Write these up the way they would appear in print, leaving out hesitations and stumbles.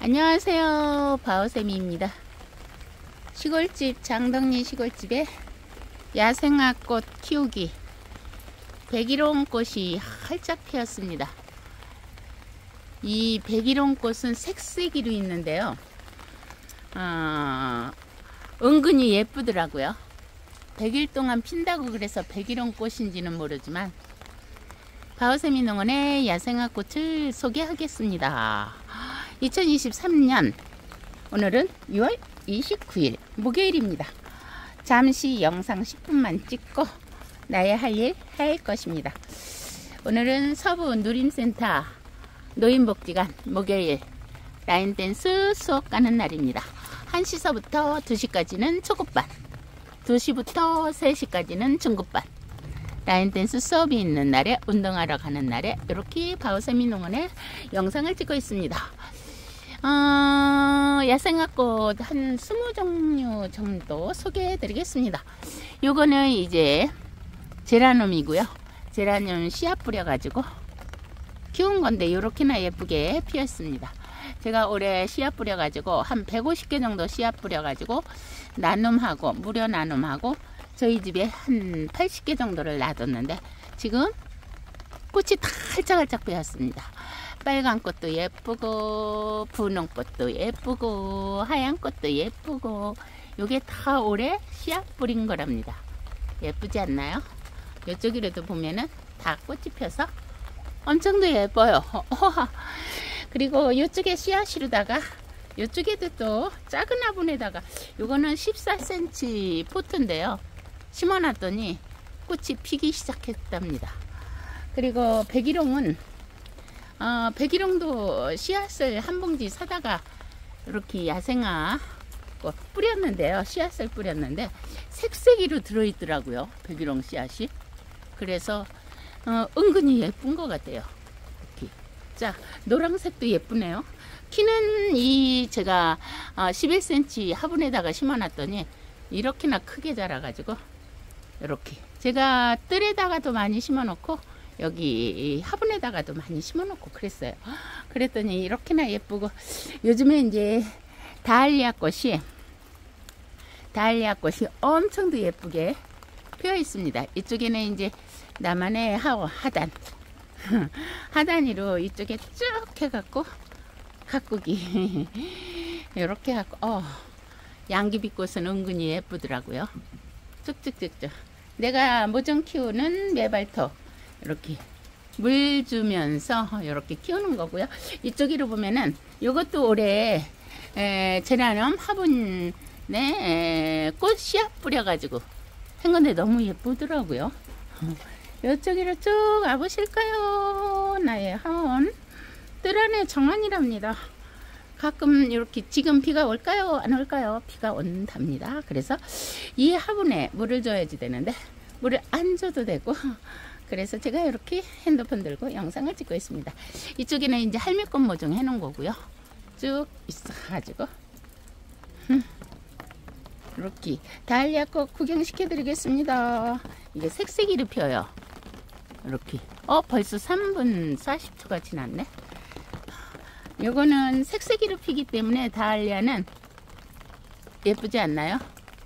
안녕하세요, 바오쌤입니다. 시골집, 장덕리 시골집에 야생화꽃 키우기. 백일홍꽃이 활짝 피었습니다. 이 백일홍꽃은 색색이로 있는데요, 은근히 예쁘더라고요. 100일 동안 핀다고 그래서 백일홍꽃인지는 모르지만 바오쌤이 농원의 야생화꽃을 소개하겠습니다. 2023년 오늘은 6월 29일 목요일입니다. 잠시 영상 10분만 찍고 나의 할 일 할 것입니다. 오늘은 서부 누림센터 노인복지관 목요일 라인댄스 수업 가는 날입니다. 1시서부터 2시까지는 초급반, 2시부터 3시까지는 중급반, 라인댄스 수업이 있는 날에, 운동하러 가는 날에 이렇게 바오쌤이 농원에 영상을 찍고 있습니다. 야생화꽃 한 20종류 정도 소개해 드리겠습니다. 요거는 이제 제라늄이고요. 제라늄 씨앗 뿌려 가지고 키운 건데 이렇게나 예쁘게 피었습니다. 제가 올해 씨앗 뿌려 가지고 한 150개 정도 씨앗 뿌려 가지고 나눔하고 무료 나눔하고 저희 집에 한 80개 정도를 놔뒀는데 지금 꽃이 다 활짝활짝 피었습니다. 빨간 꽃도 예쁘고 분홍꽃도 예쁘고 하얀 꽃도 예쁘고 요게 다 올해 씨앗 뿌린 거랍니다. 예쁘지 않나요? 이쪽이라도 보면은 다 꽃이 펴서 엄청도 예뻐요. 그리고 이쪽에 씨앗이로다가 이쪽에도 또 작은 화분에다가 요거는 14cm 포트인데요, 심어놨더니 꽃이 피기 시작했답니다. 그리고 백일홍은 백일홍도 씨앗을 한 봉지 사다가 이렇게 야생화 뿌렸는데요, 씨앗을 뿌렸는데 색색이로 들어있더라고요, 백일홍 씨앗이. 그래서 은근히 예쁜 것 같아요. 이렇게. 자, 노란색도 예쁘네요. 키는 제가 11cm 화분에다가 심어놨더니 이렇게나 크게 자라가지고 이렇게 제가 뜰에다가도 많이 심어놓고 여기 화분에다가도 많이 심어놓고 그랬어요. 그랬더니 이렇게나 예쁘고, 요즘에 이제 다알리아 꽃이 엄청도 예쁘게 피어 있습니다. 이쪽에는 이제 나만의 하단 하단으로 이쪽에 쭉 해갖고 가꾸기 이렇게 갖고 양귀비꽃은 은근히 예쁘더라고요. 쭉쭉쭉쭉. 내가 모종 키우는 메발토 이렇게 물 주면서 이렇게 키우는 거고요. 이쪽으로 보면은 이것도 올해 제라늄 화분에 꽃 씨앗 뿌려가지고 한 건데 너무 예쁘더라고요. 이쪽으로 쭉 와보실까요? 나의 하원 뜰 안에 정원이랍니다. 가끔 이렇게 지금 비가 올까요? 안 올까요? 비가 온답니다. 그래서 이 화분에 물을 줘야지 되는데 물을 안 줘도 되고, 그래서 제가 이렇게 핸드폰 들고 영상을 찍고 있습니다. 이쪽에는 이제 할매꽃 모종 해놓은 거고요. 쭉 있어가지고 이렇게 다알리아꽃 구경시켜 드리겠습니다. 이게 색색이로 피어요. 이렇게 벌써 3분 40초가 지났네. 요거는 색색이로 피기 때문에 다알리아는 예쁘지 않나요?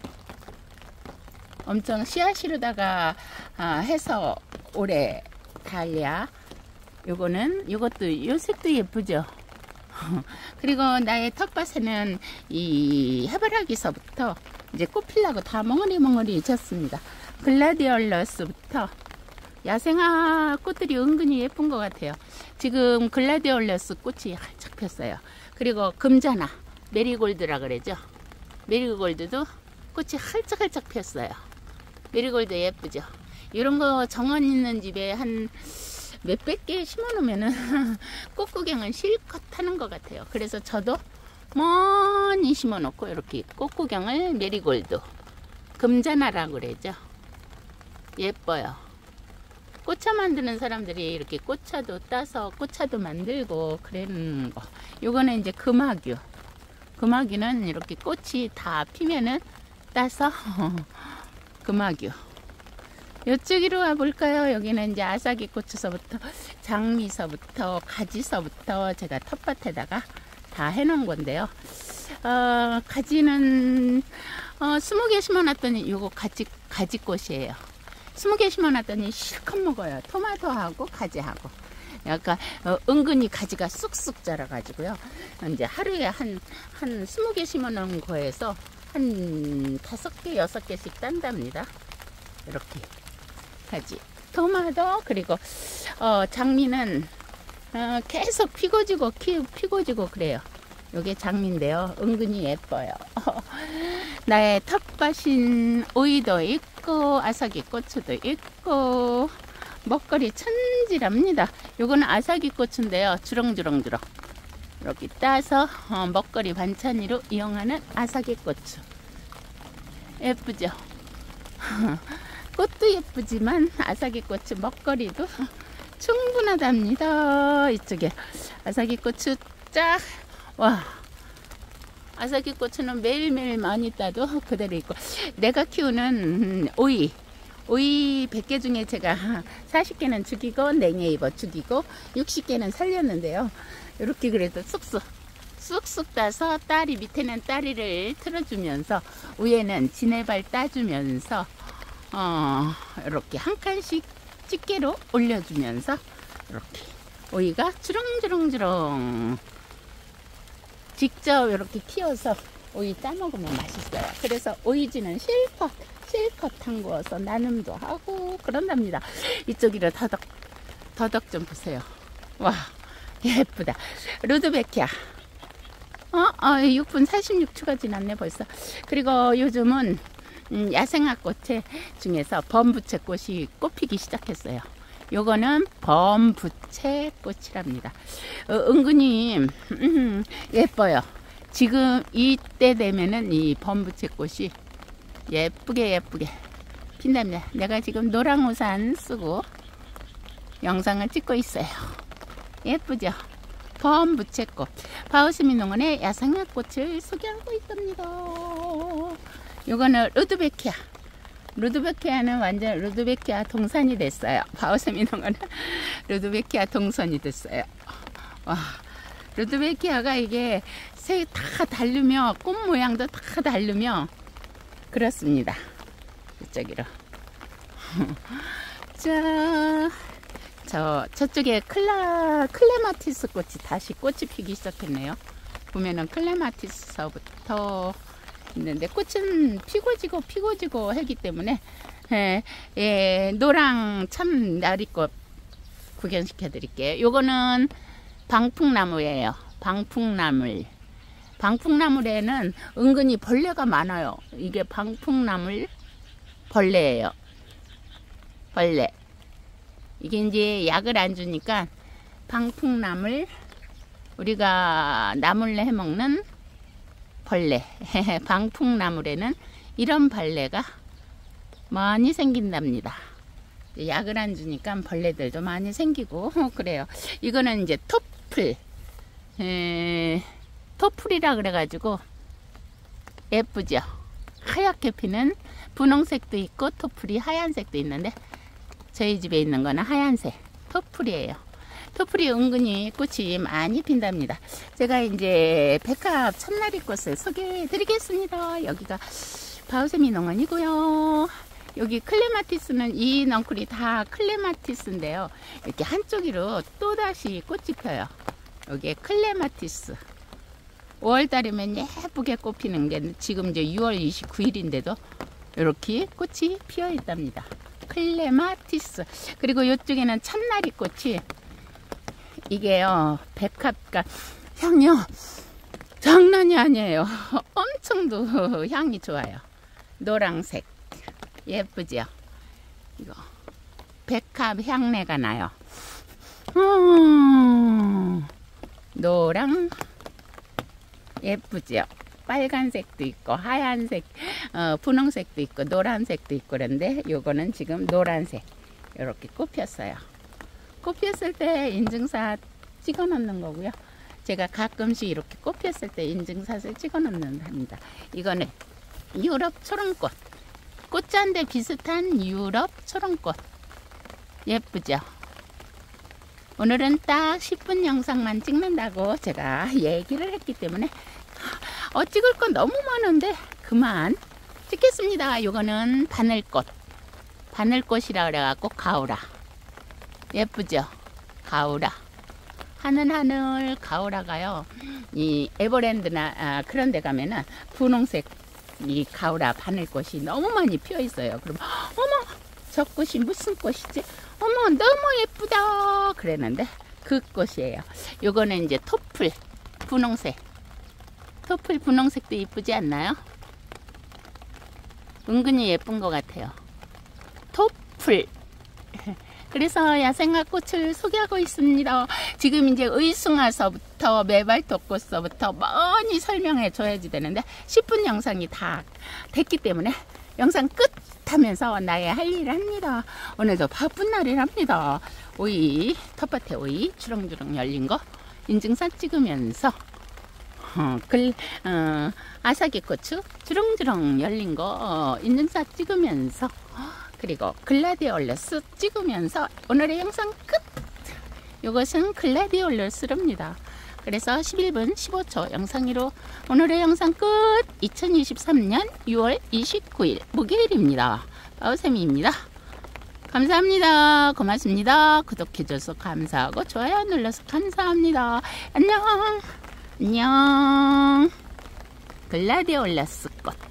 엄청 씨앗이로다가 해서 올해 다알리아 요것도 요 색도 예쁘죠. 그리고 나의 텃밭에는 이 해바라기서부터 이제 꽃 피려고 다 멍어리 졌습니다. 글라디올러스부터 야생화 꽃들이 은근히 예쁜 것 같아요. 지금 글라디올러스 꽃이 활짝 폈어요. 그리고 금자나 메리골드라 그러죠. 메리골드도 꽃이 활짝 폈어요. 메리골드 예쁘죠. 이런 거 정원 있는 집에 한 몇백 개 심어 놓으면은 꽃 구경은 실컷 하는 것 같아요. 그래서 저도 많이 심어 놓고 이렇게 꽃 구경을, 메리골드, 금자나라고 그러죠. 예뻐요. 꽃차 만드는 사람들이 이렇게 꽃차도 따서 꽃차도 만들고 그러는 거. 요거는 이제 금화규. 금화규는 이렇게 꽃이 다 피면은 따서 금화규. 이쪽으로 와볼까요? 여기는 이제 아사기 고추서부터 장미서부터 가지서부터 제가 텃밭에다가 다 해놓은 건데요. 가지는 20개 심어놨더니 요거 가지꽃이에요. 20개 심어놨더니 실컷 먹어요. 토마토하고 가지하고. 약간 은근히 가지가 쑥쑥 자라가지고요. 이제 하루에 한 20개 심어놓은 거에서 한 5개, 6개씩 딴답니다. 이렇게 가지. 토마토 그리고 장미는 계속 피고지고 그래요. 요게 장미인데요. 은근히 예뻐요. 나의 텃밭인 오이도 있고 아삭이 고추도 있고 먹거리 천지랍니다. 요거는 아삭이 고추인데요. 주렁주렁 이렇게 따서 먹거리 반찬으로 이용하는 아삭이 고추. 예쁘죠? 꽃도 예쁘지만 아삭이 고추 먹거리도 충분하답니다. 이쪽에 아삭이 고추 쫙. 와, 아삭이 고추는 매일매일 많이 따도 그대로 있고, 내가 키우는 오이 100개 중에 제가 40개는 죽이고 냉이버 죽이고 60개는 살렸는데요. 이렇게 그래도 쑥쑥 따서 딸이 밑에는 다리를 틀어주면서 위에는 지네발 따주면서 이렇게 한 칸씩 집게로 올려주면서 이렇게 오이가 주렁주렁 직접 이렇게 키워서 오이 따먹으면 맛있어요. 그래서 오이지는 실컷 담궈서 나눔도 하고 그런답니다. 이쪽으로 더덕 좀 보세요. 와, 예쁘다. 루드베키아 6분 46초가 지났네 벌써. 그리고 요즘은 야생화꽃 중에서 범부채꽃이 꽃피기 시작했어요. 요거는 범부채꽃이랍니다. 은근히 예뻐요. 지금 이때 되면은 이 범부채꽃이 예쁘게 핀답니다. 내가 지금 노랑 우산 쓰고 영상을 찍고 있어요. 예쁘죠? 범부채꽃. 바우스미 농원의 야생화꽃을 소개하고 있답니다. 요거는 루드베키아. 루드베키아는 완전 루드베키아 동산이 됐어요. 바우스미 농원은 루드베키아 동산이 됐어요. 와, 루드베키아가 이게 색 다 다르며 꽃 모양도 다 다르며 그렇습니다. 이쪽으로. 저쪽에 클레마티스 꽃이 다시 꽃이 피기 시작했네요. 보면은 클레마티스서부터 있는데 꽃은 피고지고 하기 때문에 노랑 참 나리꽃 구경시켜 드릴게요. 요거는 방풍나무예요. 방풍나물에는 은근히 벌레가 많아요. 이게 방풍나물 벌레예요. 벌레. 이게 이제 약을 안 주니까 방풍나물, 우리가 나물래 해먹는 벌레. 방풍나물에는 이런 벌레가 많이 생긴답니다. 약을 안 주니까 벌레들도 많이 생기고 그래요. 이거는 이제 토플이라 그래가지고 예쁘죠? 하얗게 피는 분홍색도 있고 토플이 하얀색도 있는데 저희 집에 있는 거는 하얀색 토플이에요. 토플이 은근히 꽃이 많이 핀답니다. 제가 이제 백합 참나리꽃을 소개해 드리겠습니다. 여기가 바우스미 농원이고요. 여기 클레마티스는 이 넝쿨이 다 클레마티스인데요. 이렇게 한쪽으로 또다시 꽃이 펴요. 여기에 클레마티스. 5월달이면 예쁘게 꽃피는 게 지금 이제 6월 29일인데도 이렇게 꽃이 피어 있답니다. 클레마티스. 그리고 이쪽에는 참나리 꽃이 이게요 백합과 향이요 장난이 아니에요. 엄청도 향이 좋아요. 노랑색 예쁘죠? 이거 백합 향내가 나요. 노랑 예쁘죠? 빨간색도 있고 하얀색, 분홍색도 있고 노란색도 있고 그런데 요거는 지금 노란색 이렇게 꽃 폈어요. 꽃 폈을 때 인증샷 찍어 놓는 거고요. 제가 가끔씩 이렇게 꽃 폈을 때 인증샷을 찍어 놓는답니다. 이거는 유럽 초롱꽃, 꽃잔데 비슷한 유럽 초롱꽃 예쁘죠? 오늘은 딱 10분 영상만 찍는다고 제가 얘기를 했기 때문에 찍을 건 너무 많은데 그만 찍겠습니다. 요거는 바늘꽃. 바늘꽃이라 그래갖고 가오라. 예쁘죠? 가오라. 하늘 가오라가요. 이 에버랜드나 그런 데 가면은 분홍색 이 가오라 바늘꽃이 너무 많이 피어 있어요. 그럼 어머 저 꽃이 무슨 꽃이지? 어머 너무 예쁘다 그랬는데 그 꽃이에요. 요거는 이제 토플 분홍색. 토플 분홍색도 이쁘지 않나요? 은근히 예쁜 것 같아요. 토플. 그래서 야생화꽃을 소개하고 있습니다. 지금 이제 의숭아서부터 매발톱꽃서부터 많이 설명해 줘야지 되는데 10분 영상이 다 됐기 때문에 영상 끝 하면서 나의 할 일을 합니다. 오늘도 바쁜 날이랍니다. 오이, 텃밭에 오이 주렁주렁 열린 거 인증샷 찍으면서 아사기고추 주렁주렁 열린 거 인증샷 찍으면서 그리고 글라디올러스 찍으면서 오늘의 영상 끝! 이것은 글라디올러스랍니다. 그래서 11분 15초 영상으로 오늘의 영상 끝! 2023년 6월 29일 목요일입니다. 바오쌤입니다. 감사합니다. 고맙습니다. 구독해줘서 감사하고 좋아요 눌러서 감사합니다. 안녕! 안녕! 글라디올러스 꽃